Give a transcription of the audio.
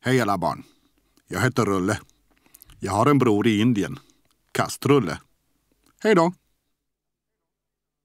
Hej alla barn. Jag heter Rulle. Jag har en bror i Indien. Kastrulle. Hej då!